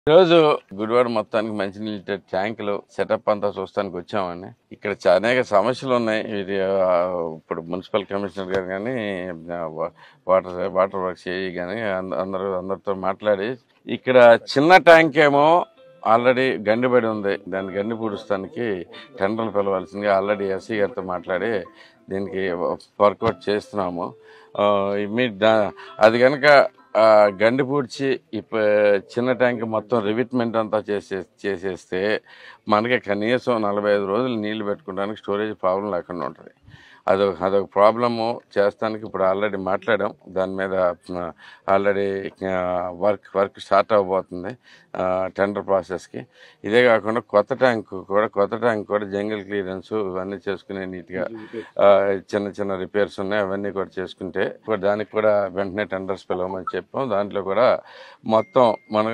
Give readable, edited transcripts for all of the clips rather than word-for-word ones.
ఈరోజు గుడివాడ మొత్తానికి మంచినీళ్ళ ట్యాంకులు సెటప్ అంతా చూస్తానికి వచ్చామండి. ఇక్కడ అనేక సమస్యలు ఉన్నాయి. ఇది ఇప్పుడు మున్సిపల్ కమిషనర్ గారు కానీ వాటర్ వర్క్స్ ఏఈ కానీ అందరితో మాట్లాడి ఇక్కడ చిన్న ట్యాంక్ ఏమో ఆల్రెడీ గండిపడి ఉంది. దాన్ని గండి పూడుస్తానికి టెండర్లు పిలవాల్సిందిగా ఆల్రెడీ ఎస్సీ గారితో మాట్లాడి దీనికి వర్కౌట్ చేస్తున్నాము. అది కనుక గండి పూడ్చి చిన్న ట్యాంక్ మొత్తం రివిట్మెంట్ అంతా చేసేస్తే మనకి కనీసం 45 రోజులు నీళ్లు పెట్టుకోవడానికి స్టోరేజ్ ప్రాబ్లం లేకుండా ఉంటుంది. అదొక ప్రాబ్లము చేస్తానికి ఇప్పుడు ఆల్రెడీ మాట్లాడాం. దాని మీద ఆల్రెడీ వర్క్ స్టార్ట్ అవ్వబోతుంది టెండర్ ప్రాసెస్కి. ఇదే కాకుండా కొత్త ట్యాంక్ కూడా జంగిల్ క్లియరెన్స్ ఇవన్నీ చేసుకునే నీట్గా చిన్న చిన్న రిపేర్స్ ఉన్నాయి. అవన్నీ కూడా చేసుకుంటే దానికి కూడా వెంటనే టెండర్స్ పిలవమని చెప్పాం. దాంట్లో కూడా మొత్తం మనకు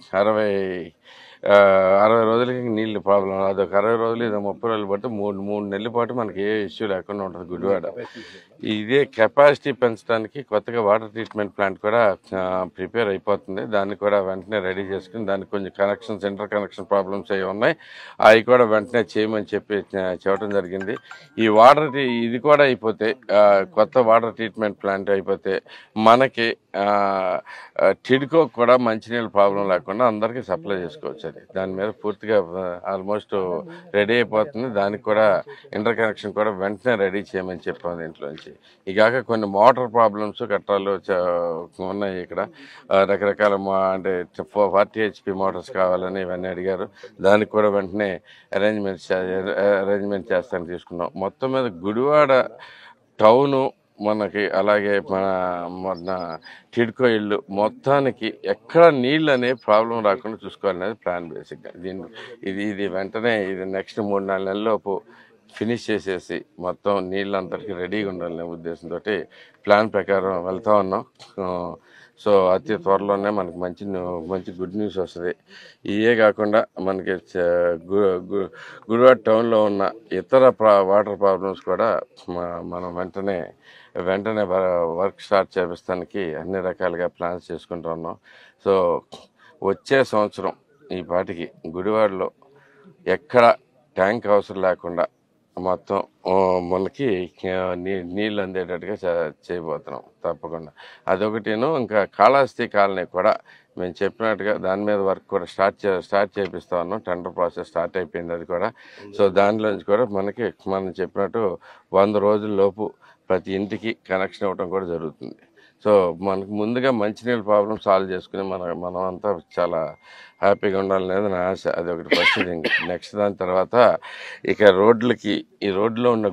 60 రోజులకి నీళ్ళు ప్రాబ్లం. అదొక 60 రోజులు ఇదో 30 రోజులు బట్టి మూడు నెలల పాటు మనకి ఏ ఇష్యూ లేకుండా ఉంటుంది గుడివాడ. ఇదే కెపాసిటీ పెంచడానికి కొత్తగా వాటర్ ట్రీట్మెంట్ ప్లాంట్ కూడా ప్రిపేర్ అయిపోతుంది. దాన్ని కూడా వెంటనే రెడీ చేసుకుని దానికి కొంచెం ఇంటర్ కనెక్షన్ ప్రాబ్లమ్స్ అవి ఉన్నాయి. అవి కూడా వెంటనే చేయమని చెప్పడం జరిగింది. ఈ ఇది కూడా అయిపోతే కొత్త వాటర్ ట్రీట్మెంట్ ప్లాంట్ అయిపోతే మనకి టిడ్కో కూడా మంచినీళ్ళ ప్రాబ్లం లేకుండా అందరికీ సప్లై చేసుకోవచ్చు. దాని మీద పూర్తిగా ఆల్మోస్ట్ రెడీ అయిపోతుంది. దానికి కూడా ఇంటర్ కనెక్షన్ కూడా వెంటనే రెడీ చేయమని చెప్పాము దీంట్లోంచి. ఇక కొన్ని మోటార్ ప్రాబ్లమ్స్ కట్టాలు ఉన్నాయి. ఇక్కడ రకరకాల అంటే 40 HP మోటార్స్ కావాలని ఇవన్నీ అడిగారు. దానికి కూడా వెంటనే అరేంజ్మెంట్ చేస్తానికి తీసుకున్నాం. మొత్తం మీద గుడివాడ టౌను మనకి అలాగే మన టిడ్కో ఇల్లు మొత్తానికి ఎక్కడ నీళ్ళు అనే ప్రాబ్లం రాకుండా చూసుకోవాలనేది ప్లాన్ బేసిక్గా. ఇది వెంటనే నెక్స్ట్ 3-4 నెలలలోపు ఫినిష్ చేసేసి మొత్తం నీళ్ళందరికీ రెడీగా ఉండాలనే ఉద్దేశంతో ప్లాన్ ప్రకారం వెళ్తా ఉన్నాం. సో అతి త్వరలోనే మనకి మంచి గుడ్ న్యూస్ వస్తుంది. ఇవే కాకుండా మనకి గుడివాడ టౌన్లో ఉన్న ఇతర వాటర్ ప్రాబ్లమ్స్ కూడా మనం వెంటనే వర్క్ స్టార్ట్ చేపిస్తానికి అన్ని రకాలుగా ప్లాన్స్ చేసుకుంటూ ఉన్నాం. సో వచ్చే సంవత్సరం ఈ పాటికి గుడివాడలో ఎక్కడ ట్యాంక్ అవసరం లేకుండా మొత్తం మనకి నీళ్ళు అందేటట్టుగా చేయబోతున్నాం తప్పకుండా. అదొకటిను. ఇంకా కాళహస్తి కాలనీ కూడా మేము చెప్పినట్టుగా దాని మీద వర్క్ కూడా స్టార్ట్ చేపిస్తా ఉన్నాం. టెండర్ ప్రాసెస్ స్టార్ట్ అయిపోయింది అది కూడా. సో దానిలోంచి కూడా మనం చెప్పినట్టు 100 రోజుల లోపు ప్రతి ఇంటికి కనెక్షన్ ఇవ్వడం కూడా జరుగుతుంది. సో మనకు ముందుగా మంచినీళ్ళ ప్రాబ్లం సాల్వ్ చేసుకుని మనం అంతా చాలా హ్యాపీగా ఉండాలనేది నా ఆశ. అది ఒకటి ఫస్ట్ థింగ్. నెక్స్ట్ దాని తర్వాత ఇక ఈ రోడ్లో ఉన్న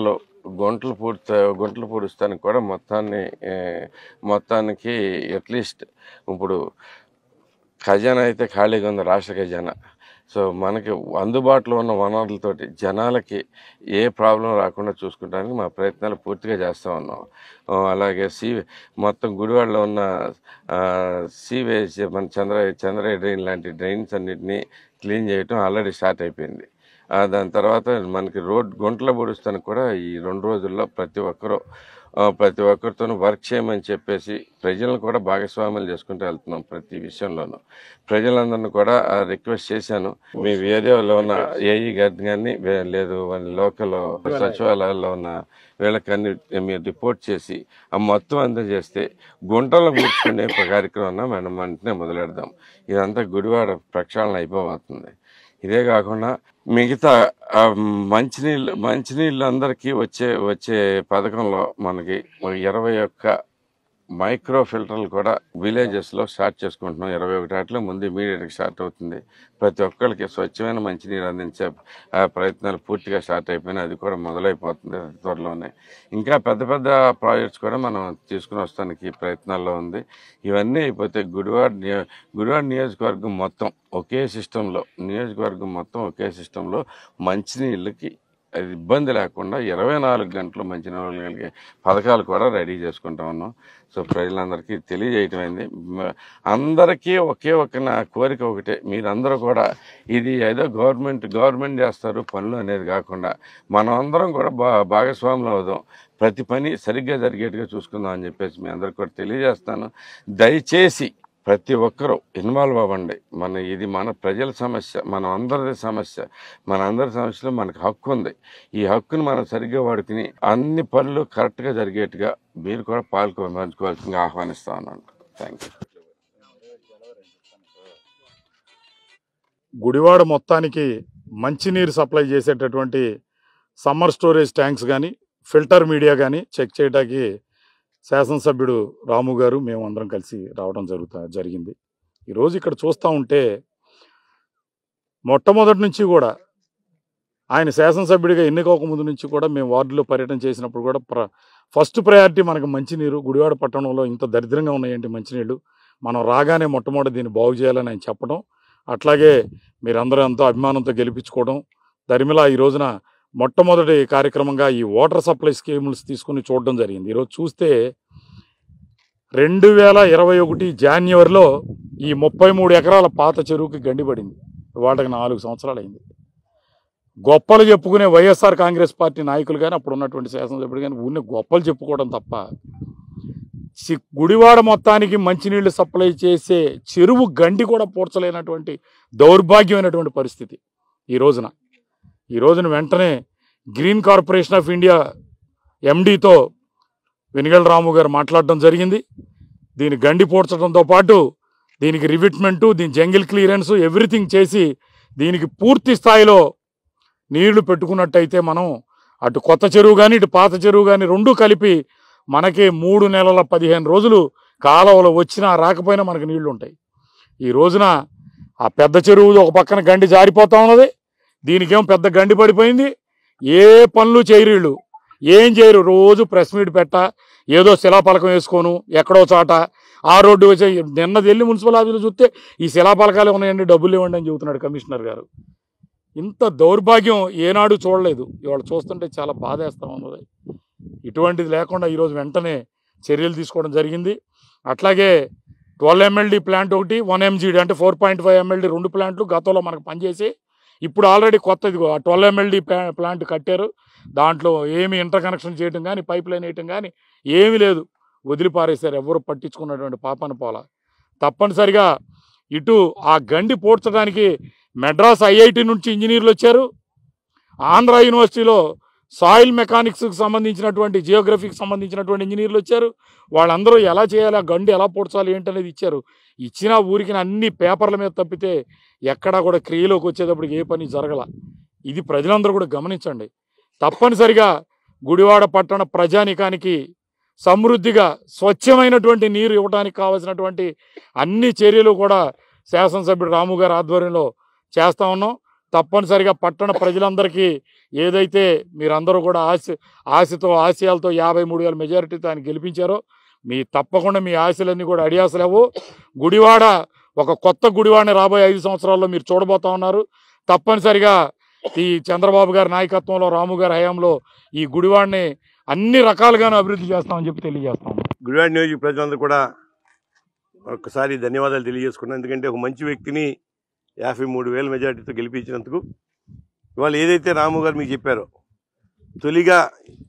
గుంటలు పూడుస్తానికి కూడా మొత్తానికి అట్లీస్ట్ ఇప్పుడు ఖజానా అయితే ఖాళీగా ఉంది, రాష్ట్ర ఖజానా. సో మనకి అందుబాటులో ఉన్న వనరులతోటి జనాలకి ఏ ప్రాబ్లం రాకుండా చూసుకోవడానికి మా ప్రయత్నాలు పూర్తిగా చేస్తూ ఉన్నాం. అలాగే మొత్తం గుడివాడలో ఉన్న సీవేజ్ మన చంద్రయ్య డ్రైన్ లాంటి డ్రైన్స్ అన్నిటినీ క్లీన్ చేయటం ఆల్రెడీ స్టార్ట్ అయిపోయింది. దాని తర్వాత మనకి గుంటల పొడుస్తానికి కూడా ఈ 2 రోజుల్లో ప్రతి ఒక్కరితోనూ వర్క్ చేయమని చెప్పేసి ప్రజలను కూడా భాగస్వామ్యం చేసుకుంటూ వెళ్తున్నాం. ప్రతి విషయంలోనూ ప్రజలందరినీ కూడా రిక్వెస్ట్ చేశాను. మీ ఏరియాలో ఉన్న ఏఈ గారిని కానీ లేదు లోకల్ సచివాలయాల్లో ఉన్న వీళ్ళకన్నీ మీరు రిపోర్ట్ చేసి ఆ మొత్తం అందజేస్తే గుంటలు కూర్చుకునే కార్యక్రమం మనం వెంటనే మొదలెడదాం. ఇదంతా గుడివాడ ప్రక్షాళన అయిపోతుంది. ఇదే కాకుండా మిగతా మంచినీళ్ళు అందరికీ వచ్చే పథకంలో మనకి 21 మైక్రో ఫిల్టర్లు కూడా విలేజెస్లో స్టార్ట్ చేసుకుంటున్నాం. 21 ముందు ఇమీడియట్గా స్టార్ట్ అవుతుంది. ప్రతి ఒక్కరికి స్వచ్ఛమైన మంచినీరు అందించే ప్రయత్నాలు పూర్తిగా స్టార్ట్ అయిపోయినాయి. అది కూడా మొదలైపోతుంది త్వరలోనే. ఇంకా పెద్ద ప్రాజెక్ట్స్ కూడా మనం తీసుకుని వస్తానికి ప్రయత్నాల్లో ఉంది. ఇవన్నీ అయిపోతే గుడివాడ నియోజకవర్గం మొత్తం ఒకే సిస్టంలో మంచినీళ్ళకి ఇబ్బంది లేకుండా 24 గంటలు మంచినీళ్ళు కలిగే పథకాలు కూడా రెడీ చేసుకుంటా ఉన్నాం. సో ప్రజలందరికీ తెలియజేయటమైంది. అందరికీ నా కోరిక ఒకటే, మీరందరూ కూడా ఇది ఏదో గవర్నమెంట్ చేస్తారు పనులు అనేది కాకుండా మనం అందరం కూడా భాగస్వాములు అవుదాం. ప్రతి పని సరిగ్గా జరిగేట్టుగా చూసుకుందాం అని చెప్పేసి మీ అందరికి కూడా తెలియజేస్తాను. దయచేసి ప్రతి ఒక్కరూ ఇన్వాల్వ్ అవ్వండి. ఇది మన ప్రజల సమస్య, మన అందరి సమస్య. మన అందరి సమస్యలో మనకు హక్కు ఉంది. ఈ హక్కుని మనం సరిగ్గా వాడుకుని అన్ని పనులు కరెక్ట్గా జరిగేట్టుగా మీరు కూడా పంచుకోవాల్సిందిగా ఆహ్వానిస్తా ఉన్నాను. Thank you. గుడివాడ మొత్తానికి మంచినీరు సప్లై చేసేటటువంటి సమ్మర్ స్టోరేజ్ ట్యాంక్స్ కానీ ఫిల్టర్ మీడియా కానీ చెక్ చేయడానికి శాసనసభ్యుడు రాము గారు మేము అందరం కలిసి రావడం జరిగింది. ఈరోజు ఇక్కడ చూస్తూ ఉంటే మొట్టమొదటి నుంచి కూడా ఆయన శాసనసభ్యుడిగా ఎన్నికవక ముందు నుంచి కూడా మేము వార్డులో పర్యటన చేసినప్పుడు కూడా ఫస్ట్ ప్రయారిటీ మనకు మంచినీరు. గుడివాడ పట్టణంలో ఇంత దరిద్రంగా ఉన్నాయండి మంచినీళ్ళు, మనం రాగానే మొట్టమొదటి దీన్ని బాగు చేయాలని ఆయన చెప్పడం, అట్లాగే మీరందరూ ఎంతో అభిమానంతో గెలిపించుకోవడం, దరిమిలా ఈ రోజున మొట్టమొదటి కార్యక్రమంగా ఈ వాటర్ సప్లై స్కీమ్స్ తీసుకుని చూడడం జరిగింది. ఈరోజు చూస్తే 2021 జాన్యువరిలో ఈ 33 ఎకరాల పాత చెరువుకి గండిపడింది. వాటికి 4 సంవత్సరాలు అయింది. గొప్పలు చెప్పుకునే వైఎస్ఆర్ కాంగ్రెస్ పార్టీ నాయకులు కానీ అప్పుడు ఉన్నటువంటి శాసనసభ్యుడు కానీ ఊరిని గొప్పలు చెప్పుకోవడం తప్ప గుడివాడ మొత్తానికి మంచినీళ్లు సప్లై చేసే చెరువు గండి కూడా పూడ్చలేనటువంటి దౌర్భాగ్యమైనటువంటి పరిస్థితి ఈ రోజున వెంటనే గ్రీన్ కార్పొరేషన్ ఆఫ్ ఇండియా ఎండీతో వెనిగళ్ల రాము గారు మాట్లాడడం జరిగింది. దీని గండి పూడ్చడంతో పాటు దీనికి రివిట్మెంటు, దీని జంగిల్ క్లియరెన్స్ ఎవ్రీథింగ్ చేసి దీనికి పూర్తి స్థాయిలో నీళ్లు పెట్టుకున్నట్టయితే మనం అటు కొత్త చెరువు కానీ ఇటు పాత చెరువు కానీ రెండూ కలిపి మనకి 3 నెలల 15 రోజులు కాలువలు వచ్చినా రాకపోయినా మనకు నీళ్లు ఉంటాయి. ఈ రోజున ఆ పెద్ద చెరువు ఒక పక్కన గండి జారిపోతా ఉన్నది, దీనికేమో పెద్ద గండి పడిపోయింది. ఏ పనులు చేయరు, ఏం చేయరు. రోజు ప్రెస్ మీట్ ఏదో శిలాపలకం వేసుకోను ఎక్కడో చోట ఆ రోడ్డు వచ్చి నిన్న వెళ్ళి మున్సిపల్ ఆఫీసులో చూస్తే ఈ శిలాపలకాలు ఉన్నాయండి, డబ్బులు ఇవ్వండి అని చెబుతున్నాడు కమిషనర్ గారు. ఇంత దౌర్భాగ్యం ఏనాడు చూడలేదు. ఇవాళ చూస్తుంటే చాలా బాధేస్తా ఉన్నది. ఇటువంటిది లేకుండా ఈరోజు వెంటనే చర్యలు తీసుకోవడం జరిగింది. అట్లాగే 12 MLD ప్లాంట్ ఒకటి, 1 MGD అంటే 4.5 MLD 2 ప్లాంట్లు గతంలో మనకు పనిచేసి ఇప్పుడు ఆల్రెడీ కొత్తది 12 MLD ప్లాంట్ కట్టారు. దాంట్లో ఏమి ఇంటర్ కనెక్షన్ చేయడం కానీ పైప్ లైన్ వేయటం కానీ ఏమీ లేదు, వదిలిపారేశారు. ఎవరు పట్టించుకున్నటువంటి పాపన పోల. తప్పనిసరిగా ఇటు ఆ గండి పోడ్చడానికి మెడ్రాస్ IIT నుంచి ఇంజనీర్లు వచ్చారు, ఆంధ్ర యూనివర్సిటీలో సాయిల్ మెకానిక్స్కి సంబంధించినటువంటి జియోగ్రఫీకి సంబంధించినటువంటి ఇంజనీర్లు వచ్చారు. వాళ్ళందరూ ఎలా చేయాలి, ఆ గండి ఎలా పోడ్చాలి ఏంటనేది ఇచ్చారు. ఇచ్చిన ఊరికి అన్ని పేపర్ల మీద తప్పితే ఎక్కడా కూడా క్రియలోకి వచ్చేటప్పుడు ఏ పని జరగల. ఇది ప్రజలందరూ కూడా గమనించండి. తప్పనిసరిగా గుడివాడ పట్టణ ప్రజానికానికి సమృద్ధిగా స్వచ్ఛమైనటువంటి నీరు ఇవ్వడానికి కావాల్సినటువంటి అన్ని చర్యలు కూడా శాసనసభ్యుడు రాము గారి ఆధ్వర్యంలో చేస్తూ ఉన్నాం. తప్పనిసరిగా పట్టణ ప్రజలందరికీ ఏదైతే మీరందరూ కూడా ఆశయాలతో 53,000 మెజారిటీతో ఆయన గెలిపించారో తప్పకుండా మీ ఆశలన్నీ కూడా అడియాసలేవు. గుడివాడ ఒక కొత్త గుడివాడని రాబోయే 5 సంవత్సరాల్లో మీరు చూడబోతా ఉన్నారు. తప్పనిసరిగా ఈ చంద్రబాబు గారి నాయకత్వంలో రాము గారి హయాంలో ఈ గుడివాడని అన్ని రకాలుగాను అభివృద్ధి చేస్తామని చెప్పి తెలియజేస్తాం. గుడివాడ నియోజక ప్రజలందరూ కూడా ఒక్కసారి ధన్యవాదాలు తెలియజేసుకున్నాను. ఎందుకంటే ఒక మంచి వ్యక్తిని 53,000 మెజార్టీతో గెలిపించినందుకు. ఇవాళ ఏదైతే రాము గారు మీకు చెప్పారో తొలిగా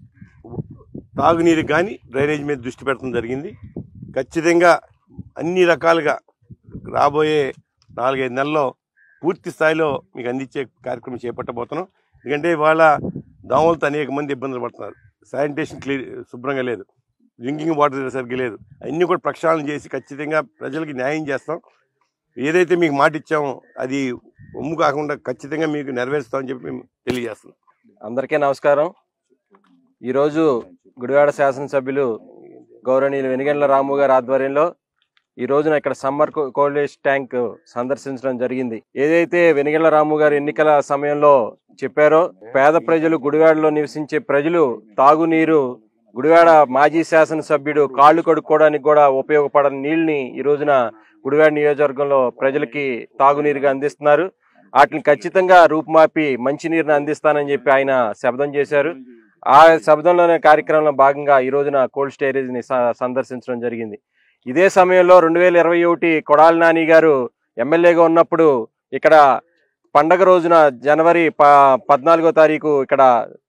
తాగునీరు కానీ డ్రైనేజ్ మీద దృష్టి పెట్టడం జరిగింది. ఖచ్చితంగా అన్ని రకాలుగా రాబోయే 4-5 నెలల్లో పూర్తి స్థాయిలో మీకు అందించే కార్యక్రమం చేపట్టబోతున్నాం. ఎందుకంటే ఇవాళ దోమలతో అనేక మంది ఇబ్బందులు పడుతున్నారు. శానిటేషన్ శుభ్రంగా లేదు, డ్రింకింగ్ వాటర్ సరిగ్గా లేదు. అన్నీ కూడా ప్రక్షాళన చేసి ఖచ్చితంగా ప్రజలకి న్యాయం చేస్తాం. ఏదైతే మీకు మాట ఇచ్చామో అది ఒమ్ము కాకుండా ఖచ్చితంగా మీకు నెరవేరుస్తామని చెప్పి మేము తెలియజేస్తున్నాం. అందరికీ నమస్కారం. ఈరోజు గుడివాడ శాసనసభ్యులు గౌరవనీయులు వెనిగండ్ల రాము గారి ఆధ్వర్యంలో ఈ రోజున ఇక్కడ సమ్మర్ కోల్డేజ్ ట్యాంక్ సందర్శించడం జరిగింది. ఏదైతే వెనిగండ్ల రాము గారు ఎన్నికల సమయంలో చెప్పారో పేద ప్రజలు, గుడివాడలో నివసించే ప్రజలు తాగునీరు, గుడివాడ మాజీ శాసనసభ్యుడు కాళ్ళు కడుక్కోవడానికి కూడా ఉపయోగపడని నీళ్ళని ఈ రోజున గుడివాడ నియోజకవర్గంలో ప్రజలకి తాగునీరుగా అందిస్తున్నారు. వాటిని ఖచ్చితంగా రూపుమాపి మంచినీరుని అందిస్తానని చెప్పి ఆయన శపథం చేశారు. ఆ శపథంలోనే కార్యక్రమంలో భాగంగా ఈ రోజున కోల్డ్ స్టోరేజ్ని సందర్శించడం జరిగింది. ఇదే సమయంలో 2021 కొడాలి నాని గారు ఎమ్మెల్యేగా ఉన్నప్పుడు ఇక్కడ పండగ రోజున జనవరి 14వ తారీఖు ఇక్కడ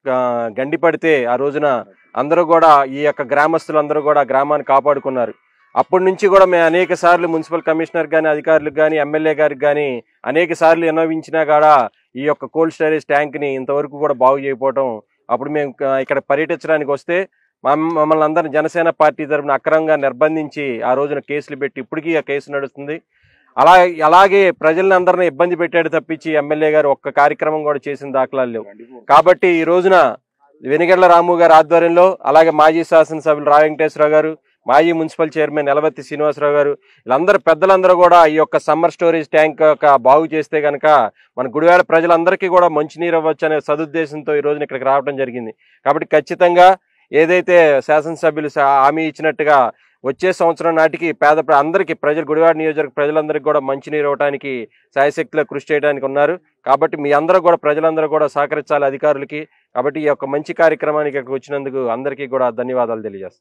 గండి పడితే ఆ రోజున అందరూ కూడా ఈ యొక్క గ్రామస్తులందరూ కూడా గ్రామాన్ని కాపాడుకున్నారు. అప్పటి నుంచి కూడా మేము అనేక సార్లు మున్సిపల్ కమిషనర్ కానీ అధికారులకు కానీ ఎమ్మెల్యే గారికి కానీ అనేక సార్లు విన్నవించినా కూడా ఈ యొక్క కోల్డ్ స్టోరేజ్ ట్యాంక్ని ఇంతవరకు కూడా బాగు చేయకపోవడం, అప్పుడు మేము ఇక్కడ పర్యటించడానికి వస్తే మమ్మల్ని అందరిని జనసేన పార్టీ తరఫున అక్రమంగా నిర్బంధించి ఆ రోజున కేసులు పెట్టి ఇప్పటికీ ఆ కేసు నడుస్తుంది. అలాగే ప్రజల్ని అందరినీ ఇబ్బంది పెట్టాడు తప్పించి ఎమ్మెల్యే గారు ఒక్క కార్యక్రమం కూడా చేసిన దాఖలాలు లేవు. కాబట్టి ఈ రోజున వెనిగండ్ల రాము గారి ఆధ్వర్యంలో, అలాగే మాజీ శాసనసభ్యులు రా వెంకటేశ్వరరావు గారు, మాజీ మున్సిపల్ చైర్మన్ ఎలవత్తి శ్రీనివాసరావు గారు, వీళ్ళందరూ పెద్దలందరూ కూడా ఈ యొక్క సమ్మర్ స్టోరేజ్ ట్యాంక్ బాగు చేస్తే కనుక మన గుడివాడ ప్రజలందరికీ కూడా మంచినీరు అవ్వచ్చు అనే సదుద్దేశంతో ఈ రోజున ఇక్కడికి రావడం జరిగింది. కాబట్టి ఖచ్చితంగా ఏదైతే శాసనసభ్యులు హామీ ఇచ్చినట్టుగా వచ్చే సంవత్సరం నాటికి అందరికీ గుడివాడ నియోజకవర్గ ప్రజలందరికీ కూడా మంచినీరు ఇవ్వడానికి శాయశక్తిలో కృషి చేయడానికి ఉన్నారు. కాబట్టి మీ అందరూ కూడా ప్రజలందరూ కూడా సహకరించాలి అధికారులకి. కాబట్టి ఈ యొక్క మంచి కార్యక్రమానికి ఇక్కడికి వచ్చినందుకు అందరికీ కూడా ధన్యవాదాలు తెలియజేస్తాను.